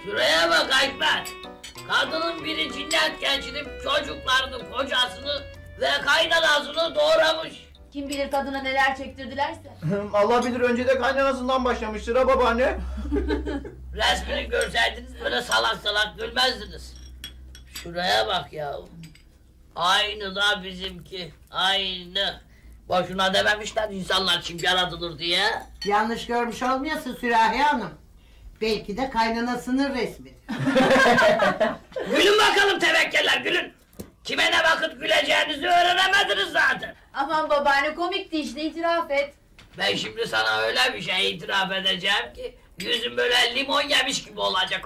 Şuraya bak Aytmet. Kadının biri cinnet geçirip çocuklarını, kocasını ve kaynanasını doğramış. Kim bilir kadına neler çektirdilerse. Allah bilir, önce de kaynanasından başlamıştır ha babaanne. Resmini görseydiniz böyle salak salak gülmezdiniz. Şuraya bak ya. Aynı da bizimki. Aynı. Boşuna dememişler insanlar kim yaratılır diye. Yanlış görmüş olmayasın Sürahi Hanım. Belki de kaynanasının resmi. Gülün bakalım tevekkeller, gülün. Kime ne vakit güleceğinizi öğrenemediniz zaten. Aman babaanne, komikti işte, itiraf et. Ben şimdi sana öyle bir şey itiraf edeceğim ki yüzüm böyle limon yemiş gibi olacak.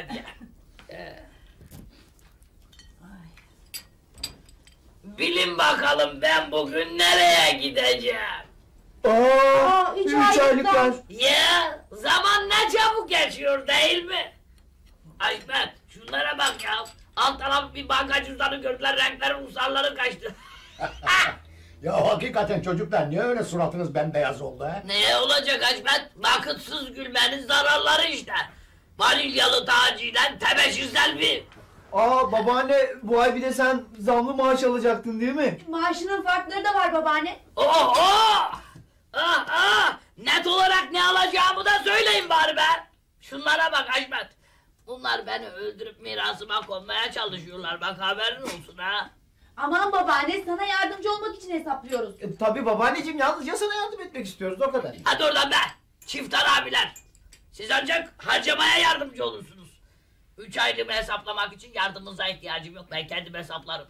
Bilin bakalım ben bugün nereye gideceğim? Aa, 3 aylıklar. Ya zaman ne çabuk geçiyor değil mi? Aytmet şunlara bak ya. Alt taraf bir banka cüzdanı gördüler, renklerin usarları kaçtı. Ya hakikaten çocuklar, niye öyle suratınız bembeyaz oldu ha? Ne olacak Aytmet? Vakitsiz gülmenin zararları işte. Vanilyalı tacıyla tebeşir selvi. Aa babaanne, bu ay bir de sen zamlı maaş alacaktın değil mi? Maaşının farkları da var babaanne. Oh! Net olarak ne alacağımı da söyleyin bari be! Şunlara bak Aytmet. Bunlar beni öldürüp mirasıma konmaya çalışıyorlar, bak haberin olsun ha. Aman babaanne, sana yardımcı olmak için hesaplıyoruz. Tabii babaanneciğim, yalnızca sana yardım etmek istiyoruz, o kadar. Hadi oradan be! Çifter abiler! Siz ancak harcamaya yardımcı olursunuz. 3 aylığımı hesaplamak için yardımınıza ihtiyacım yok, ben kendim hesaplarım.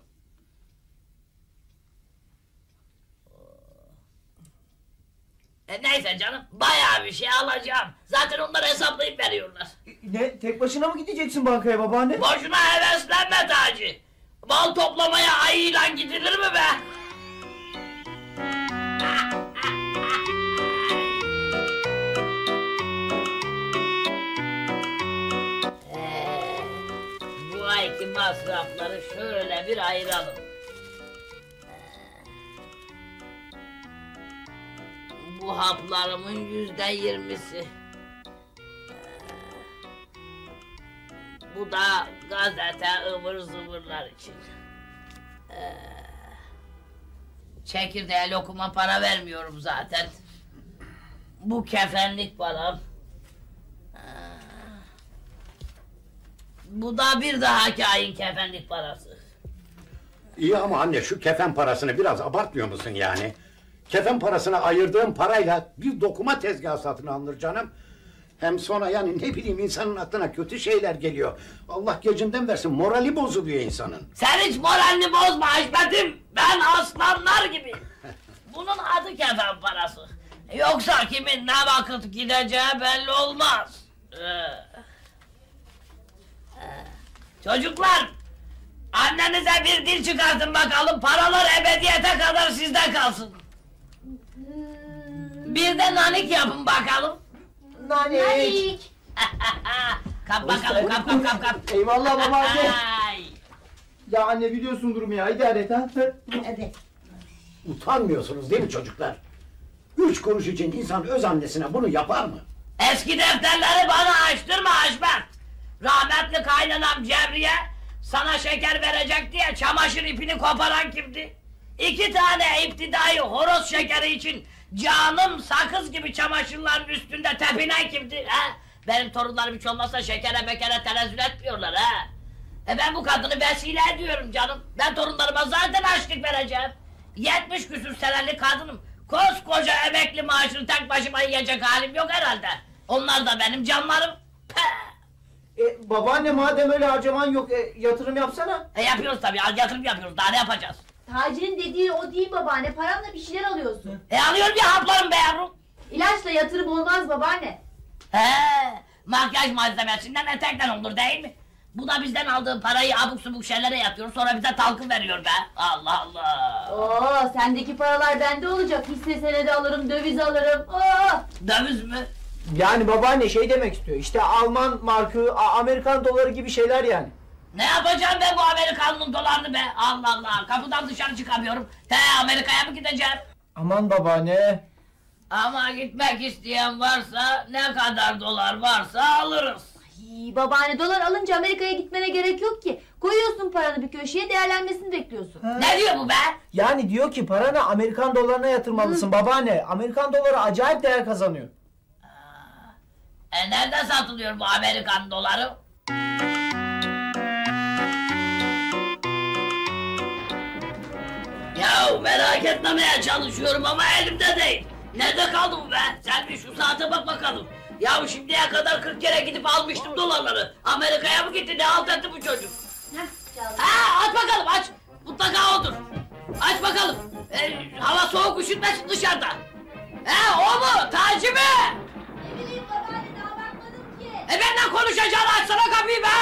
Neyse canım, bayağı bir şey alacağım. Zaten onları hesaplayıp veriyorlar. Ne, tek başına mı gideceksin bankaya babaanne? Boşuna heveslenme Taci. Bal toplamaya ayıyla gidilir mi be? Bu ayki masrafları şöyle bir ayıralım. Bu haplarımın %20'si. Bu da gazete ıvır zıvırlar için. Çekirdeğe lokuma para vermiyorum zaten. Bu kefenlik param. Bu da bir daha kain kefenlik parası. İyi ama anne, şu kefen parasını biraz abartmıyor musun yani? Kefen parasına ayırdığım parayla bir dokuma tezgahı satın alınır canım. Hem sonra yani ne bileyim, insanın aklına kötü şeyler geliyor. Allah gecinden versin, morali bozuluyor insanın. Sen hiç moralini bozma Haşmet'im. Ben aslanlar gibi. Bunun adı kefen parası. Yoksa kimin ne vakit gideceği belli olmaz. Çocuklar, annenize bir dil çıkartın bakalım, paralar ebediyete kadar sizde kalsın. Bir de nanik yapın bakalım. Nanik. Kap bakalım, kap. Eyvallah babaanne. Ay. Ya anne, biliyorsun durumu ya, idare et ha. Evet. Utanmıyorsunuz değil mi çocuklar? 3 kuruş için insan öz annesine bunu yapar mı? Eski defterleri bana açtırma Haşmet. Rahmetli kaynanam Cebriye sana şeker verecek diye çamaşır ipini koparan kimdi? 2 tane iptidai horoz şekeri için canım sakız gibi çamaşırların üstünde tepinen kimdi? Ha? Benim torunlarım hiç olmazsa şekere bekere tenezzül etmiyorlar ha. Ben bu kadını vesile ediyorum canım. Ben torunlarıma zaten açlık vereceğim. 70 küsür senelik kadınım. Koskoca emekli maaşını tek başıma yiyecek halim yok herhalde. Onlar da benim canlarım. Babaanne, madem öyle harcaman yok, yatırım yapsana. Yapıyoruz tabii, yatırım yapıyoruz. Daha ne yapacağız? Taci'nin dediği o değil babaanne, paranla bir şeyler alıyorsun. Alıyorum ya haplarım be yavrum. İlaçla yatırım olmaz babaanne. Makyaj malzemesinden etekten olur değil mi? Bu da bizden aldığı parayı abuk subuk şeylere yatıyor, sonra bize talkı veriyor be. Allah Allah. Oo, sendeki paralar bende olacak. Hisse senedi alırım, döviz alırım. Oo. Döviz mü? Yani babaanne şey demek istiyor, işte Alman markı, Amerikan doları gibi şeyler yani. Ne yapacağım ben bu Amerikan'ın dolarını be? Allah Allah, kapıdan dışarı çıkamıyorum. Amerika'ya mı gideceğim? Aman babaanne. Ama gitmek isteyen varsa, ne kadar dolar varsa alırız. babaanne dolar alınca Amerika'ya gitmene gerek yok ki. Koyuyorsun paranı bir köşeye, değerlenmesini bekliyorsun. Ne diyor bu be? Yani diyor ki paranı Amerikan dolarına yatırmalısın babaanne. Amerikan doları acayip değer kazanıyor. Nerede satılıyor bu Amerikan doları? Ya merak etmemeye çalışıyorum ama elimde değil. Nerede kaldı bu be? Sen bir şu saate bak bakalım. Ya şimdiye kadar 40 kere gidip almıştım dolarları. Amerika'ya mı gitti, ne halt etti bu çocuk? Ha, aç bakalım, aç. Mutlaka odur. Aç bakalım. Hava soğuk, üşütmesin dışarıda. He, o mu? Taci mi? Ne bileyim babaanne, daha bakmadım ki. Benden konuşacağını açsana kapıyı be!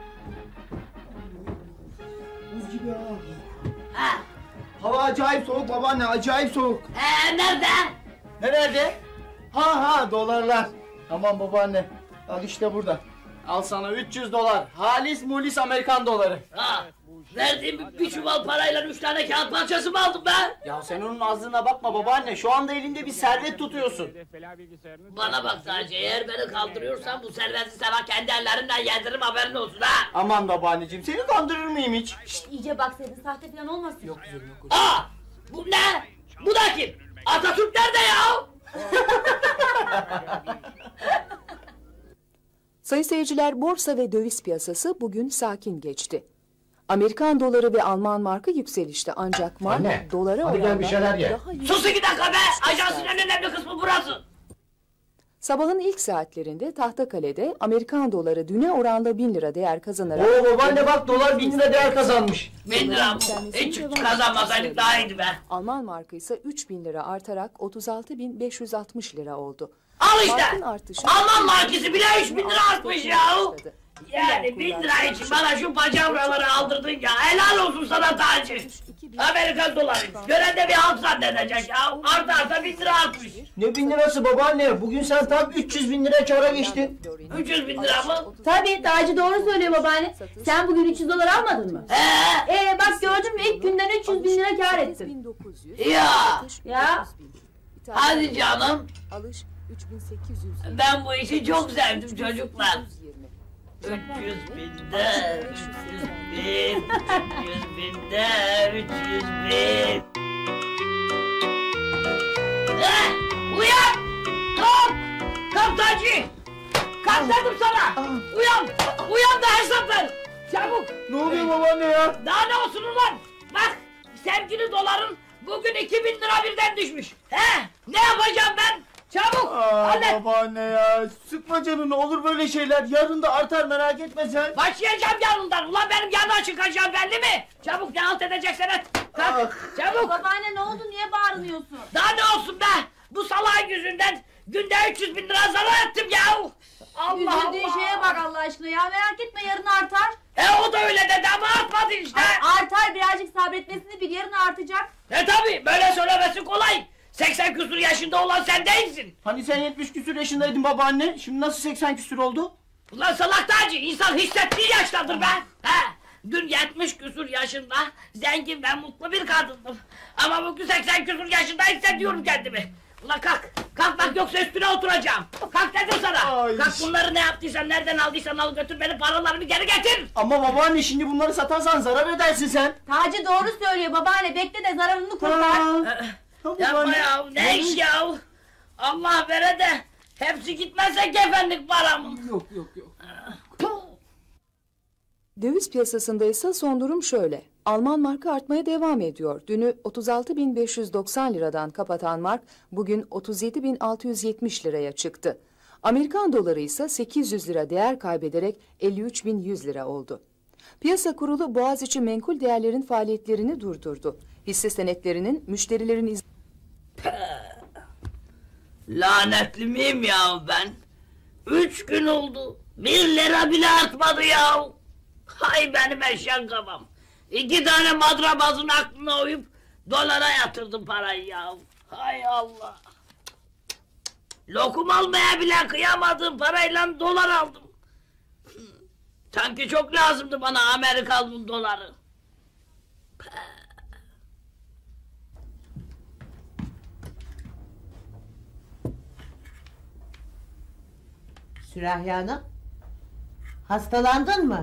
Buz gibi ha. Ha, Hava acayip soğuk babaanne, acayip soğuk. nerede? Nerede? Ha dolarlar. Tamam babaanne. Al işte burada. Al sana 300 dolar. Halis mulis Amerikan doları. Ha, verdiğim bir çuval parayla 3 tane kağıt parçası mı aldım ben? Ya sen onun ağzına bakma babaanne. Şu anda elinde bir servet tutuyorsun. Bana bak sadece, eğer beni kaldırıyorsan bu serveti sana kendi ellerimle yediririm, haberin olsun ha! Aman babaanneciğim, seni kandırır mıyım hiç? İyice baksaydın, sahte falan olmasın. Yok. Aa! Bu ne? Bu da kim? Atatürk nerede ya? Sayın seyirciler, borsa ve döviz piyasası bugün sakin geçti. Amerikan doları ve Alman markı yükselişte, ancak mark Anne, dolara hadi gel oranla bir şeyler ye. daha yüksek. Sus 2 dakika be! Ajansın en önemli kısmı burası! Sabahın ilk saatlerinde Tahtakale'de Amerikan doları düne oranla 1000 lira değer kazanarak... Oo babaanne bak, dolar 1000 lira değer kazanmış. 1000 lira mı? Hiç kazanmasaydık daha iyiydi be! Alman markı ise 3000 lira artarak 36.560 lira oldu. Al işte! Markın artışı- Alman markası bile 3000 lira artmış ya! Başladı. Yani 1000 lira için bana şu pacavraları aldırdın ya! Helal olsun sana Taci! Amerikan doları! Gören de bir halt zannedecek ya! Artarsa 1000 lira artmış! Ne 1000 lirası babaanne? Bugün sen tam 300 bin lira kâra geçtin. 300 bin lira mı? Tabii, Taci doğru söylüyor babaanne. Sen bugün 300 dolar almadın mı? Bak gördün mü, ilk günden 300 bin lira kâr ettin. 1900, Ya! satış Ya! 30.000. Hadi canım! Alış 3800. Ben bu işi çok sevdim çocuklar! 320. 300 binde, 300 bin, 300 binde, 300 bin. Uyan! Kalk! Kalk Taci! Kalk dedim sana! Uyan! Uyan da hesap ver! Çabuk! Ne oluyor babaanne ya? Daha ne olsun ulan? Bak! Sevgili doların bugün 2000 lira birden düşmüş. He? Ne yapacağım ben? Çabuk! Hallet! Babaanne ya, sıkma canını, olur böyle şeyler. Yarın da artar, merak etme sen. Başlayacağım yanından. Ulan benim yanına çıkacağım belli mi? Çabuk, ne halt edeceksen et. Kalk, çabuk. Babaanne ne oldu, niye bağırıyorsun? Daha ne olsun be? Bu salağın yüzünden günde 300 bin lira zarar ettim ya. Allah Üzüldüğün Allah. şeye bak Allah aşkına ya, merak etme, yarın artar. O da öyle dedi ama artmadı işte. Artar, birazcık sabretmesini bil, yarın artacak. Tabi, böyle söylemesi kolay. 80 küsur yaşında olan sen değilsin. Hani sen 70 küsür yaşındaydın babaanne, şimdi nasıl 80 küsür oldu? Ulan salak Taci, insan hissettiği yaştadır be. Dün 70 küsur yaşında zengin ve mutlu bir kadındım. Ama bugün 80 küsur yaşında hissediyorum kendimi. Ulan kalk, kalk bak, yoksa üstüne oturacağım. Kalk dedim sana. Ay. Kalk, bunları ne yaptıysan, nereden aldıysan al götür, benim paralarımı geri getir. Ama babaanne, şimdi bunları satarsan zarar edersin sen. Taci doğru söylüyor babaanne, bekle de zararını kurtar. Ha. Yapma ya, ne iş ya? Allah vere de hepsi gitmezse kefenlik paramın. Yok. Döviz piyasasında ise son durum şöyle. Alman markı artmaya devam ediyor. Dünü 36.590 liradan kapatan mark bugün 37.670 liraya çıktı. Amerikan doları ise 800 lira değer kaybederek 53.100 lira oldu. Piyasa Kurulu Boğaziçi Menkul Değerlerin faaliyetlerini durdurdu. Hisse senetlerinin müşterilerin Lanetli miyim ya ben? 3 gün oldu. 1 lira bile artmadı ya. Hay benim eşek kafam. 2 tane madrabazın aklına uyup dolara yatırdım parayı ya. Hay Allah. Lokum almaya bile kıyamadığım parayla dolar aldım. Sanki çok lazımdı bana Amerikalı'nın doları. Sürahi Hanım, Hastalandın mı?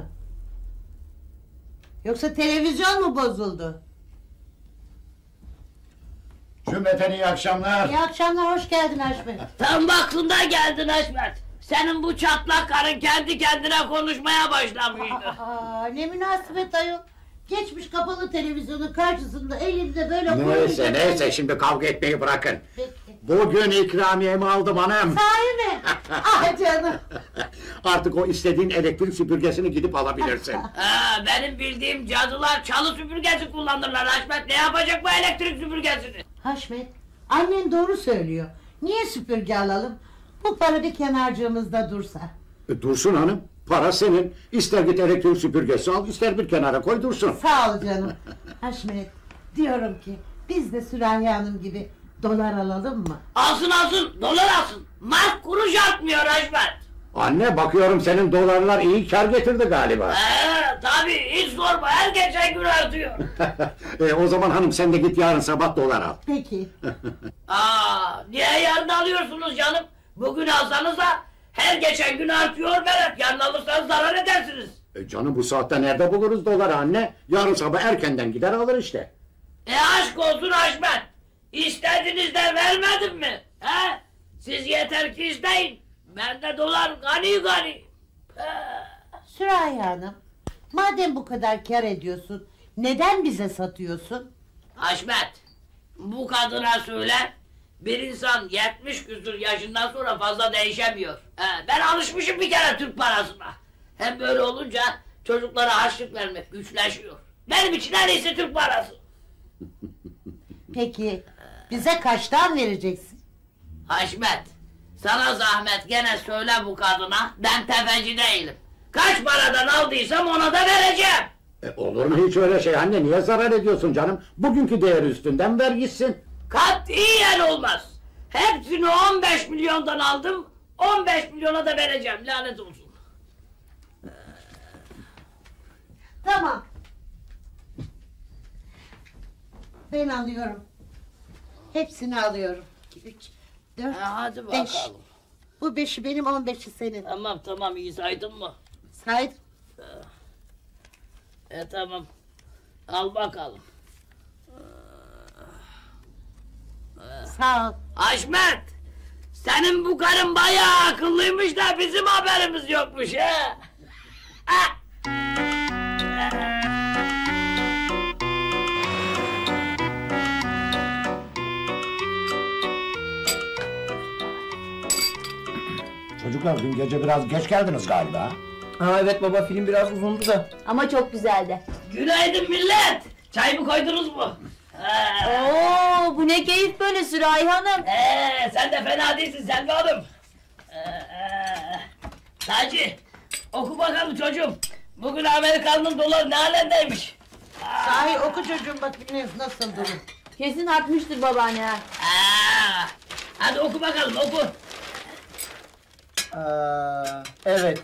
Yoksa televizyon mu bozuldu? Cümleten iyi akşamlar. İyi akşamlar, hoş geldin Haşmet. Tam vaktinde geldin Haşmet. Senin bu çatlak karın kendi kendine konuşmaya başlamıştı. Ne münasebet ayol. Geçmiş kapalı televizyonun karşısında elinde böyle... Neyse şimdi kavga etmeyi bırakın. Peki. Bugün ikramiyemi aldım hanım. Sahi mi? Ah canım. Artık o istediğin elektrik süpürgesini gidip alabilirsin. Benim bildiğim cadılar çalı süpürgesi kullanırlar Haşmet. Ne yapacak bu elektrik süpürgesini? Haşmet, annen doğru söylüyor. Niye süpürge alalım? Bu para bir kenarcığımızda dursa. Dursun hanım. Para senin. İster git elektrik süpürgesi al, ister bir kenara koy dursun. Sağ ol canım. Haşmet, diyorum ki biz de Süreyya Hanım gibi dolar alalım mı? Alsın dolar alsın. Mark kuruş artmıyor Haşmet. Anne bakıyorum senin dolarlar iyi kar getirdi galiba. Tabii hiç sorma, her geçen gün artıyor. O zaman hanım sen de git yarın sabah dolar al. Peki. Niye yarın alıyorsunuz canım? Bugün alsanız da her geçen gün artıyor Berat. Yarın alırsanız zarar edersiniz. Canım bu saatte nerede buluruz doları anne? Yarın sabah erkenden gider alır işte. Aşk olsun Haşmet. İstediniz de vermedim mi? He? Siz yeter ki isteyin. Bende dolar gani. Süreyya Hanım, madem bu kadar kar ediyorsun, neden bize satıyorsun? Haşmet, bu kadına söyle, bir insan 70 küsur yaşından sonra fazla değişemiyor. Ben alışmışım bir kere Türk parasına. Hem böyle olunca çocuklara harçlık vermek güçleşiyor. Benim için en iyisi Türk parası. Peki, bize kaçtan vereceksin? Haşmet, sana zahmet gene söyle bu kadına, ben tefeci değilim. Kaç paradan aldıysam ona da vereceğim. Olur mu hiç öyle şey anne? Niye zarar ediyorsun canım? Bugünkü değeri üstünden ver gitsin. Katiyen olmaz. Hepsini 15 milyondan aldım, 15 milyona da vereceğim, lanet olsun. Tamam. Ben alıyorum. Hepsini alıyorum. 2, 3, 4, Hadi 5. bakalım. Bu 5'i benim, 15'i senin. Tamam, iyi saydın mı? Saydım. Tamam. Al bakalım. Sağ ol. Haşmet! Senin bu karın bayağı akıllıymış da bizim haberimiz yokmuş he! Çocuklar dün gece biraz geç geldiniz galiba. Evet baba, film biraz uzundu da. Ama çok güzeldi. Günaydın millet! Çay mı koydunuz mu? Oo, bu ne keyif böyle Süreyya Hanım. Sen de fena değilsin Selvi Hanım. Taci, oku bakalım çocuğum. Bugün Amerikan'ın doları ne halindeymiş? Sahi oku çocuğum, bakayım nasıl durum. Kesin artmıştır babaanne ha. Hadi oku bakalım, oku. Evet.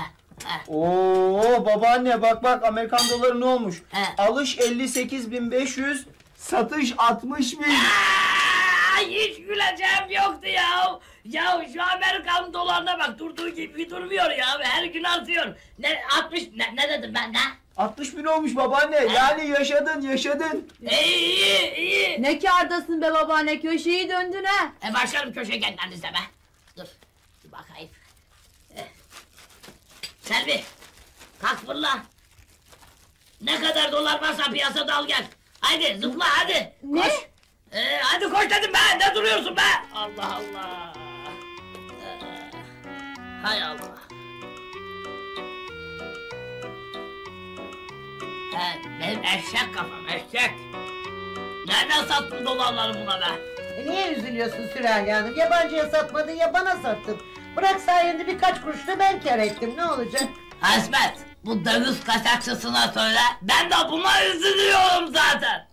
Oo babaanne bak Amerikan doları ne olmuş? Alış 58.500, satış 60.000. Hiç güleceğim yoktu ya. Ya şu Amerikan dolarına bak, durduğu gibi durmuyor ya. Her gün artıyor. Ne 60 ne dedim ben ne? 60.000 olmuş babaanne. Yani yaşadın. İyi. Ne kârdasın be babaanne, köşeyi döndün ha. Başlarım köşeye kendinize be. Dur bakayım. Selvi, kalk fırla. Ne kadar dolar varsa piyasada al gel. Haydi zıpla hadi. Ne? Koş. Hadi koş dedim be, ne duruyorsun be? Allah. Hay Allah. Benim eşek kafam, eşek. Nereden sattın dolarları buna be? Niye üzülüyorsun Süreyya Hanım? Yabancıya satmadın ya bana sattın. Bırak sayende birkaç kuruş da ben kâr ettim, ne olacak? Haşmet, bu döviz kaçakçısına söyle, ben de buna üzülüyorum zaten.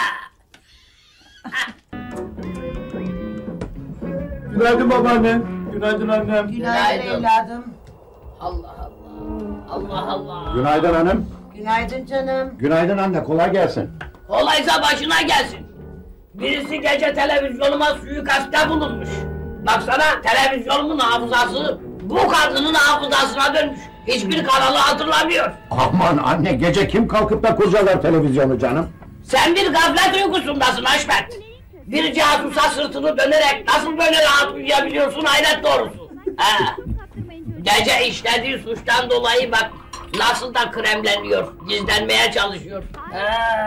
Günaydın babaanne. Günaydın annem. Günaydın evladım. Allah. Günaydın hanım. Günaydın canım. Günaydın anne, kolay gelsin. Kolaysa başına gelsin. Birisi gece televizyonuma suikastte bulunmuş. Baksana, televizyonumun hafızası bu kadının hafızasına dönmüş. Hiçbir kanalı hatırlamıyor. Aman anne, gece kim kalkıp da kurcalar televizyonu canım? Sen bir gaflet uykusundasın Haşmet. Bir casusa sırtını dönerek nasıl böyle rahat uyuyabiliyorsun hayret doğrusu. He. Gece işlediği suçtan dolayı bak nasıl da kremleniyor, gizlenmeye çalışıyor. He.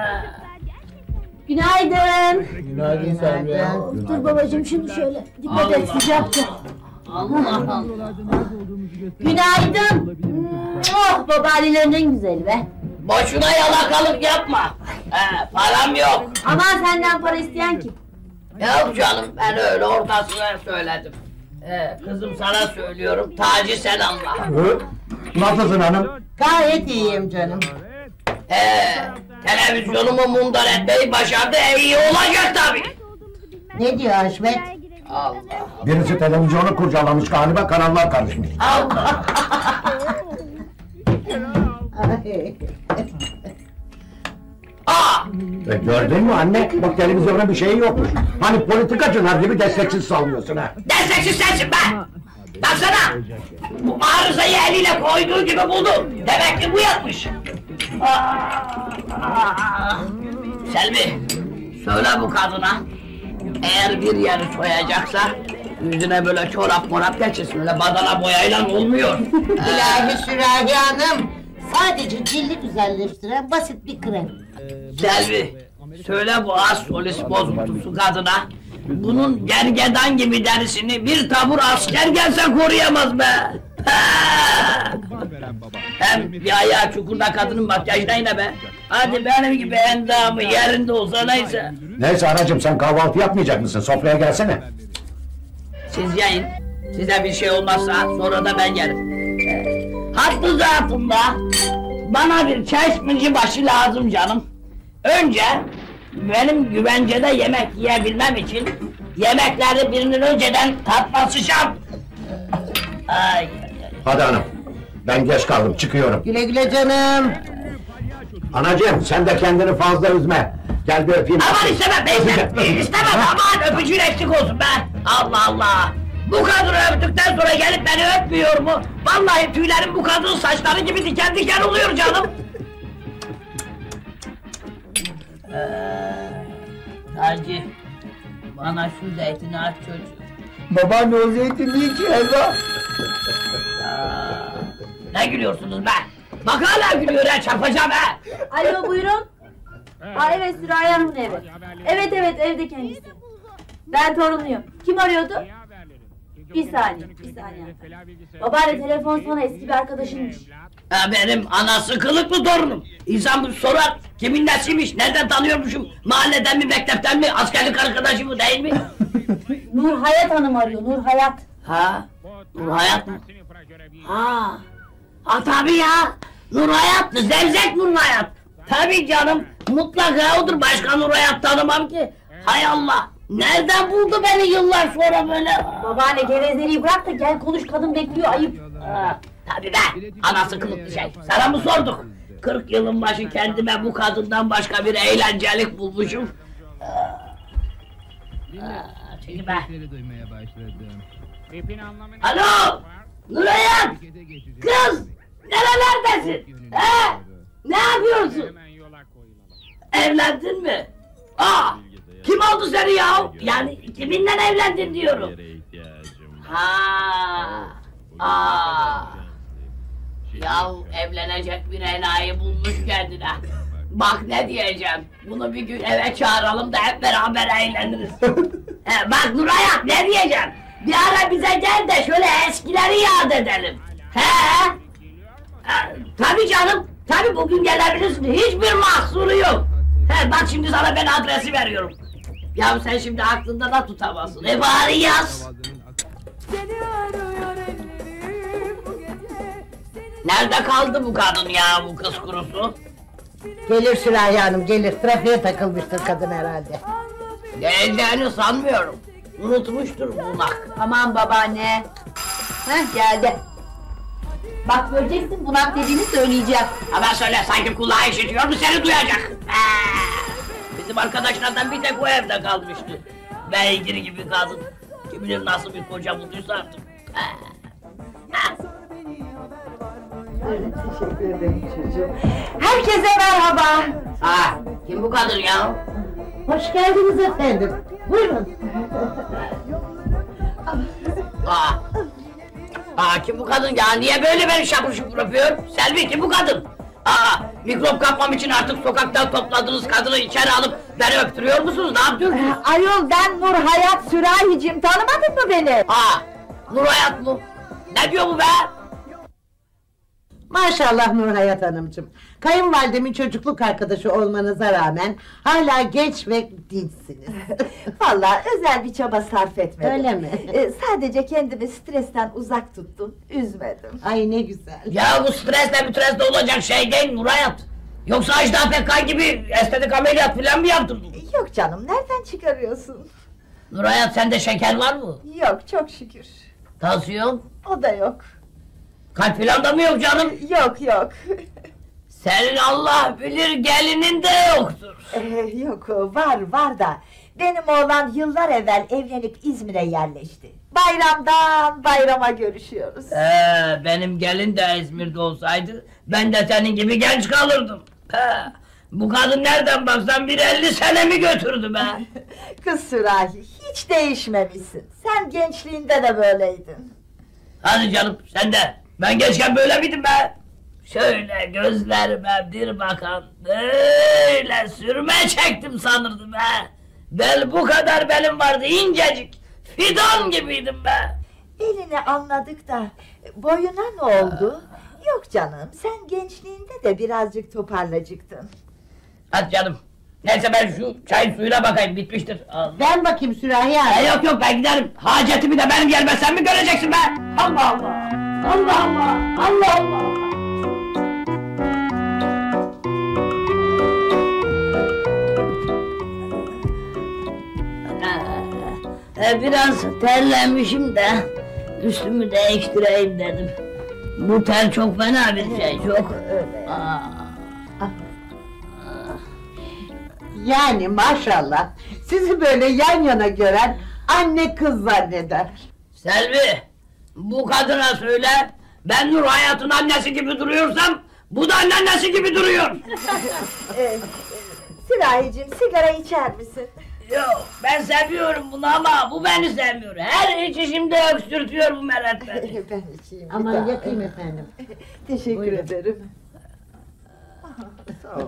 Günaydın. Günaydın Selviye. Dur babacığım şunu şöyle. Dikkat et sıcaktı. Allah Allah. Günaydın. Oh babaannelerin en güzeli be. Boşuna yalakalık yapma. He, param yok. Aman senden para isteyen kim? Yok canım ben öyle ortasına söyledim. Kızım sana söylüyorum Taci sen anla. Nasılsın hanım? Gayet iyiyim canım. Televizyonumu mundar etmeyi başardı iyi olacak tabii. Ne diyor Haşmet? Allah Birisi televizyonu kurcalamış galiba, kanallar karışmış. Allah. Aa! Gördün mü anne? Bak televizyonda bir şey yokmuş. Hani politikacılar gibi desteksiz sallıyorsun ha. Desteksiz sensin be! Baksana! Bu arızayı eliyle koyduğu gibi buldu. Demek ki bu yapmış. Selvi, söyle bu kadına. Eğer bir yeri soyacaksa yüzüne böyle çorap morap geçirsin. Öyle badana boyayla olmuyor. İlahi Sürahi Hanım. Sadece cildi güzelleştiren basit bir krem. Selvi, söyle bu az solist bozuntusu kadına. Bunun gergedan gibi derisini bir tabur asker gelse koruyamaz be! Hem bir ayağı çukurda kadının makyajına yine be! Hadi benim gibi endamı yerinde olsa neyse! Neyse anacığım, sen kahvaltı yapmayacak mısın? Sofraya gelsene. Siz yiyin, size bir şey olmazsa sonra da ben yerim. Hattı zatında bana bir çeşmeci başı lazım canım. Önce benim güvencede yemek yiyebilmem için yemekleri birinin önceden tatması şart. Ay. Hadi hanım, ben geç kaldım, çıkıyorum. Güle güle canım. Anacığım, sen de kendini fazla üzme. Gel bir öpeyim. Aman istemem be istemem aman öpücüğün eksik olsun be. Allah Allah. Bu kadını öptükten sonra gelip beni öpmüyor mu? Vallahi tüylerim bu kadının saçları gibi diken diken oluyor canım. Taci, bana şu zeytini aç çocuğum. Babaanne o zeytin değil ki helva. Ne gülüyorsunuz be? Bak hala gülüyor ya çarpacağım ha! Alo buyurun. Aa evet Sürahi Hanım'ın evi. Evet evde kendisi. Ben torunluyum. Kim arıyordu? Bir saniye. Babaanne telefon sana eski bir arkadaşınmış. Benim anası kılıklı torunum. İnsan bu sorar, kimin nesiymiş, nereden tanıyormuşum, mahalleden mi, mektepten mi, askerlik arkadaşı mı değil mi? Nur Hayat Hanım arıyor, Nur Hayat. Ha? Nur Hayat mı? Ha tabii ya! Nur Hayat mı? Zevzek Nur Hayat! Tabii canım, mutlaka odur, başka Nur Hayat tanımam ki! Hay Allah! Nereden buldu beni yıllar sonra böyle? Babaanne gevezeliği bırak da gel konuş, kadın bekliyor, ayıp. Tabii be! Anası kılıklı şey! Sana mı sorduk? 40 yılın başı kendime bu kadından başka bir eğlencelik bulmuşum. Çekil be! Alo! Nur Hayat! Kız! Nerelerdesin? He? Ne yapıyorsun? Evlendin mi? Kim oldu seni ya? Yani kiminle evlendin diyorum. Yahu evlenecek bir enayi bulmuş kendine. Bak ne diyeceğim. Bunu bir gün eve çağıralım da hep beraber eğleniriz. Bak Nur Hayat ne diyeceğim. Bir ara bize gel de şöyle eskileri yad edelim. Tabii canım. Tabii bugün gelebilirsin. Hiçbir mahsuru yok. Bak şimdi sana ben adresi veriyorum. Ya sen şimdi aklında da tutamazsın. Bari yaz. Nerede kaldı bu kadın ya, bu kız kurusu? Gelir Sürahi Hanım gelir. Trafiğe takılmıştır kadın herhalde. Geldiğini sanmıyorum. Unutmuştur bunak. Aman babaanne. Heh geldi. Bak göreceksin, bunak dediğini söyleyeceğim. Ama söyle, sanki kulağı işitiyor mu seni duyacak? Bizim arkadaşlardan bir tek o evde kalmıştı. Beygir gibi kadın. Kim bilir nasıl bir koca bulduysa artık. Teşekkür ederim çocuğum. Herkese merhaba. Ha, kim bu kadın ya? Hoş geldiniz efendim. Buyurun. Kim bu kadın ya? Niye böyle beni şapur şupur yapıyor? Selvi, kim bu kadın? Mikrop kapmam için artık sokaktan topladığınız kadını içeri alıp beni öptürüyor musunuz? Ne yapıyorsunuz? Ayol ben Nur Hayat Sürahicim, tanımadın mı beni? Nur Hayat mı? Ne diyor bu be? Maşallah Nur Hayat Hanımcığım. Kayınvalidemin çocukluk arkadaşı olmanıza rağmen hala genç ve dinçsiniz. Vallahi özel bir çaba sarf etmedim. Öyle mi? Sadece kendimi stresten uzak tuttum, üzmedim. Ay ne güzel. Ya bu stresle olacak şey değil Nur Hayat. Yoksa Ajda Pekkan gibi estetik ameliyat falan mı yaptırdın? Yok canım, nereden çıkarıyorsun? Nur Hayat, sende şeker var mı? Yok, çok şükür. Tansiyon? O da yok. Kalp falan da mı yok canım? Yok. Senin Allah bilir gelinin de yoktur. Yok, var da. Benim oğlan yıllar evvel evlenip İzmir'e yerleşti. Bayramdan bayrama görüşüyoruz. Benim gelin de İzmir'de olsaydı ben de senin gibi genç kalırdım. Bu kadın nereden baksan bir 50 senemi götürdü be. Kız Sürahi, hiç değişmemişsin. Sen gençliğinde de böyleydin. Hadi canım, sen de. Ben gençken böyle miydim be? Şöyle gözlerime bir bakan, böyle sürme çektim sanırdım be. Bel bu kadar belim vardı, incecik. Fidan gibiydim be. Elini anladık da boyuna ne oldu? Yok canım, sen gençliğinde de birazcık toparlacıktın. Hadi canım. Neyse ben şu çayın suyuna bakayım, bitmiştir. Allah. Ben bakayım Sürahi abi. Yok ben giderim. Hacetimi de benim gelmezsem mi göreceksin be? Allah Allah! Allah Allah! Allah Allah! Biraz terlemişim de üstümü değiştireyim dedim. Bu ter çok fena bir şey, çok. Yani maşallah sizi böyle yan yana gören anne kız zanneder. Selvi, bu kadına söyle, ben Nur Hayat'ın annesi gibi duruyorsam, bu da annesi gibi duruyor. Sürahi'cim, sigara içer misin? Yok, ben seviyorum bunu ama bu beni sevmiyor. Her içişimde öksürtüyor bu meret beni. Ben içeyim. bir Aman daha. yakayım efendim. Teşekkür Buyurun. ederim. Sağ olun.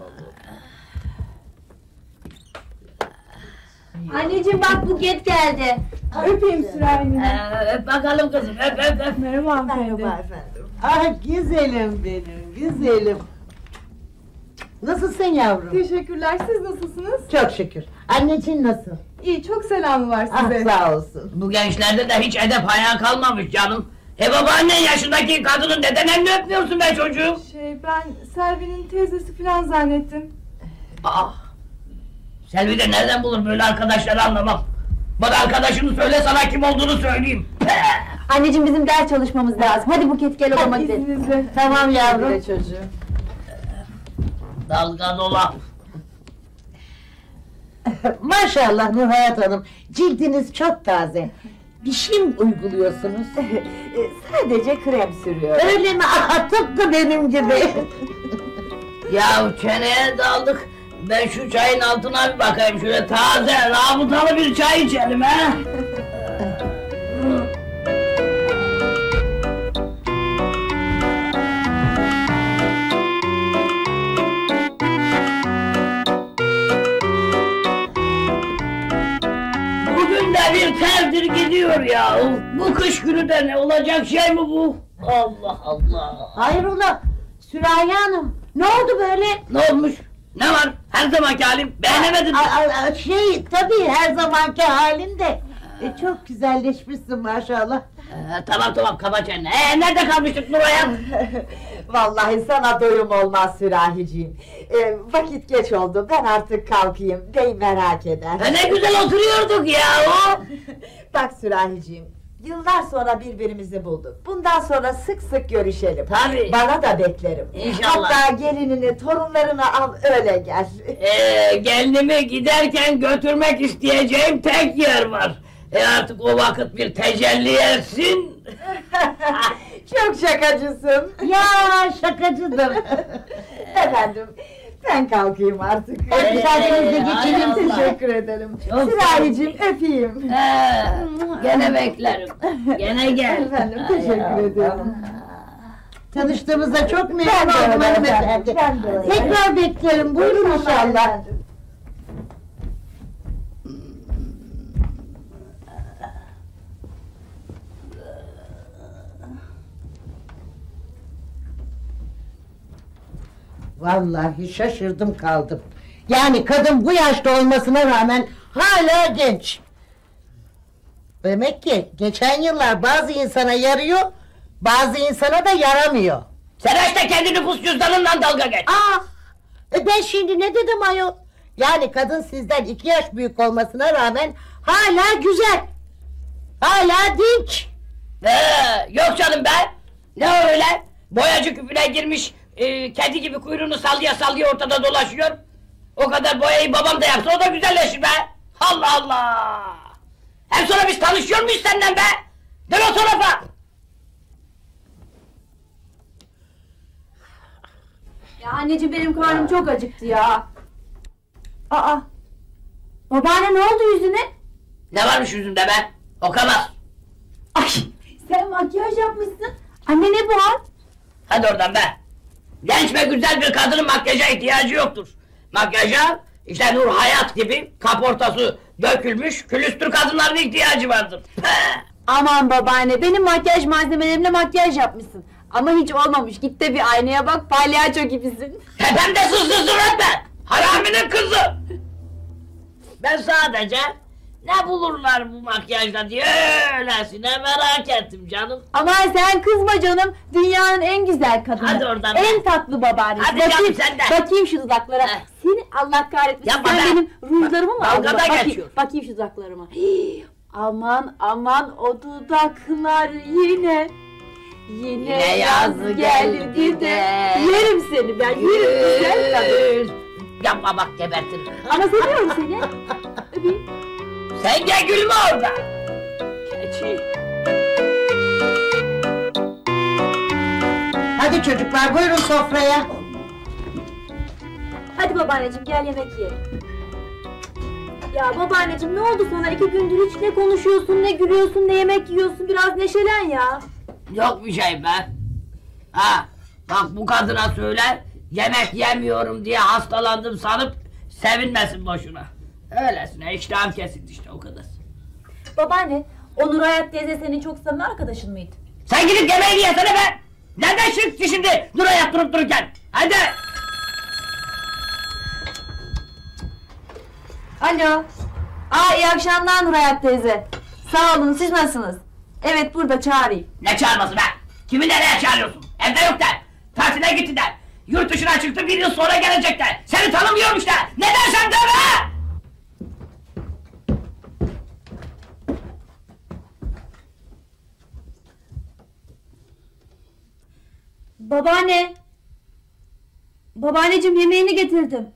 Anneciğim bak Buket geldi. Öpeyim Sürahi'ni. Öp bakalım kızım, öp. Merhaba hanımefendi. Merhaba efendim. Ah güzelim benim, güzelim. Nasılsın yavrum? Teşekkürler, siz nasılsınız? Çok şükür. Anneciğin nasıl? İyi, çok selamı var Ah size. sağ olsun. Bu gençlerde de hiç edep hayal kalmamış canım. Babaannen yaşındaki kadının neden elini öpmüyorsun be çocuğum? Ben Selvi'nin teyzesi falan zannettim. Selvi de nereden bulur böyle arkadaşları anlamam. Bana arkadaşını söyle, sana kim olduğunu söyleyeyim. Anneciğim bizim ders çalışmamız lazım. Hadi Buket gel odama gidelim. İzninizle. Tamam yavrum. Güle çocuğum. Dalga dolap. Maşallah Nur Hayat Hanım, cildiniz çok taze. Bir şey mi uyguluyorsunuz? Sadece krem sürüyorum. Öyle mi? Ah, tıpkı benim gibi. Ya çeneye daldık. Ben şu çayın altına bir bakayım, şöyle taze, rabıtalı bir çay içelim ha. Bugün de bir terdir gidiyor ya. Bu kış günü de ne olacak şey mi bu? Allah Allah. Hayrola? Sürahi Hanım, ne oldu böyle? Ne olmuş? Ne var? Her zamanki halim. Beğenemedin mi? Tabii her zamanki halin de. Çok güzelleşmişsin maşallah. Tamam kaba çeneni. Nerede kalmıştık Nuray'a? Vallahi sana doyum olmaz Sürahiciğim. Vakit geç oldu, ben artık kalkayım. Bey merak eder. Ne güzel oturuyorduk ya o. Bak Sürahiciğim, yıllar sonra birbirimizi bulduk. Bundan sonra sık sık görüşelim. Tabii. Bana da beklerim. İnşallah. Hatta gelinini, torunlarını al, öyle gel. Gelinimi giderken götürmek isteyeceğim tek yer var. Artık o vakit bir tecelli etsin. Çok şakacısın. Ya şakacıdır. Efendim, ben kalkayım artık. Müsaadenizle geçelim. Teşekkür ederim. Çok Sırayıcığım, öpeyim. Gene beklerim. Gene gel. Efendim, teşekkür ederim. Tanıştığımıza çok memnun Ben de öyle oldum efendim, hanımefendi. ben de öyle. Tekrar beklerim. Buyurun inşallah. Vallahi şaşırdım kaldım. Yani kadın bu yaşta olmasına rağmen hala genç. Demek ki geçen yıllar bazı insana yarıyor, bazı insana da yaramıyor. Sen işte kendi nüfus cüzdanından dalga geç. Ben şimdi ne dedim ayol? Yani kadın sizden 2 yaş büyük olmasına rağmen hala güzel. Hala dinç. Yok canım be. Ne öyle? Boyacı küpüne girmiş, kedi gibi kuyruğunu sallaya sallaya ortada dolaşıyor. O kadar boyayı babam da yapsa o da güzelleşir be. Allah Allah. Hem sonra biz tanışıyor muyuz senden be? Dön o tarafa. Ya anneciğim benim karnım çok acıktı ya. Aa. Babaanne ne oldu yüzüne? Ne varmış yüzünde be? O kadar. Ay sen makyaj yapmışsın. Anne ne bu hal? Hadi oradan be. Genç ve güzel bir kadının makyaja ihtiyacı yoktur. Makyaja işte Nur Hayat gibi kaportası dökülmüş külüstür kadınların ihtiyacı vardır. Aman babaanne benim makyaj malzemelerimle makyaj yapmışsın. Ama hiç olmamış. Git de bir aynaya bak, palyaço gibisin. Tepemde sızsızdır etme! Haraminin kızı! Ben sadece ne bulurlar bu makyajla diye öylesine merak ettim canım. Aman sen kızma canım. Dünyanın en güzel kadını. Hadi oradan En be. tatlı babaannesi. Hadi canım sen de. Bakayım şu dudaklara. Heh. Seni Allah kahretmesin. Yapma Sen be. benim rujlarımı mı aldın? Dalgada Bakayım, geçiyor. bakayım şu dudaklarıma. Hii, aman aman o dudaklar yine. Yine yaz geldi de. Yerim seni ben. Yerim güzel kadın. Yapma bak gebertirim. Ama seviyorum seni. Öpeyim. Sen gel gülme orada. Keçi. Hadi çocuklar buyurun sofraya. Hadi babaanneciğim gel yemek yiyelim. Ya babaanneciğim ne oldu sana? 2 gündür hiç ne konuşuyorsun, ne gülüyorsun, ne yemek yiyorsun. Biraz neşelen ya. Yok bir şey be. Ha, bak bu kadına söyle, yemek yemiyorum diye hastalandım sanıp sevinmesin boşuna. Öylesine iştahım kesildi işte o kadar. Babaanne, o Nur Hayat teyze senin çok samimi arkadaşın mıydı? Sen gidip yemeğini yesene be! Nereden çıktı şimdi Nur'a yatırıp dururken? Hadi! Alo. İyi akşamlar Nur Hayat teyze. Sağ olun, siz nasılsınız? Evet, burada çağırayım. Ne çağırması be? Kimi nereye çağırıyorsun? Evde yok de! Tatile gitti de! Yurt dışına çıktı 1 yıl sonra gelecek de! Seni tanımıyorum işte! Ne dersen de be! Babaanne. Babaanneciğim yemeğini getirdim.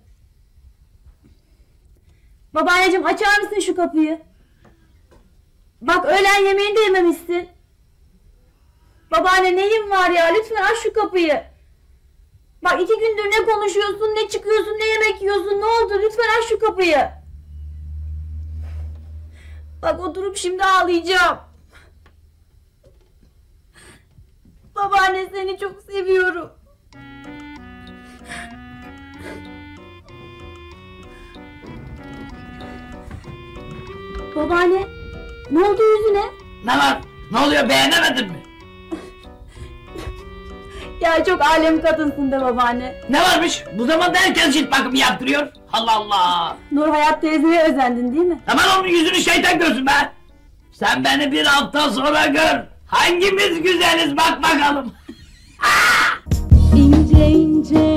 Babaanneciğim açar mısın şu kapıyı? Bak öğlen yemeğini de yememişsin. Babaanne neyin var ya? Lütfen aç şu kapıyı. Bak 2 gündür ne konuşuyorsun, ne çıkıyorsun, ne yemek yiyorsun. Ne oldu? Lütfen aç şu kapıyı. Bak oturup şimdi ağlayacağım. Babaanne seni çok seviyorum. Babaanne, ne oldu yüzüne? Ne var? Ne oluyor beğenemedin mi? Ya çok alem kadınsın de babaanne. Ne varmış? Bu zamanda herkes cilt bakımı yaptırıyor. Allah Allah! Nur Hayat teyzeye özendin değil mi? Aman onun yüzünü şeytan görsün be! Sen beni 1 hafta sonra gör! Hangimiz güzeliz bak bakalım! İnce ince